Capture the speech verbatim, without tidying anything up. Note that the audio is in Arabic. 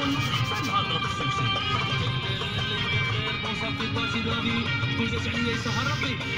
نهار ضرب الشمسي. بونصافي باتي دافي كل جات عليا يسهر ربي.